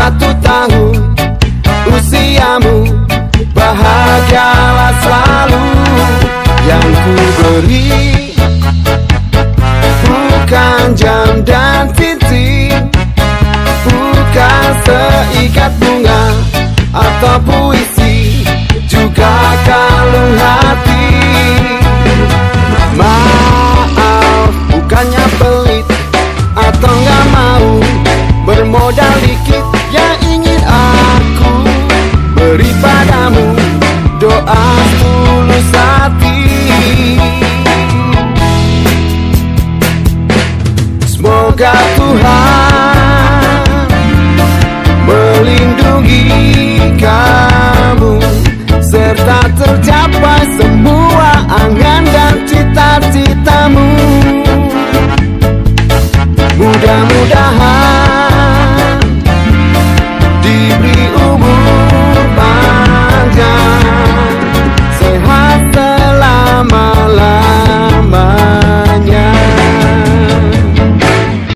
1 tahun usiamu, bahagialah selalu. Yang ku beri bukan jam dan cincin, bukan seikat bunga atau puisi, juga kalung hati. Maaf, bukannya pelit atau gak mau bermodal dikit. Yang ingin aku beri padamu doa tulus hati. Semoga Tuhan melindungi kamu, serta tercapai semua angan dan cita-citamu. Mudah-mudahan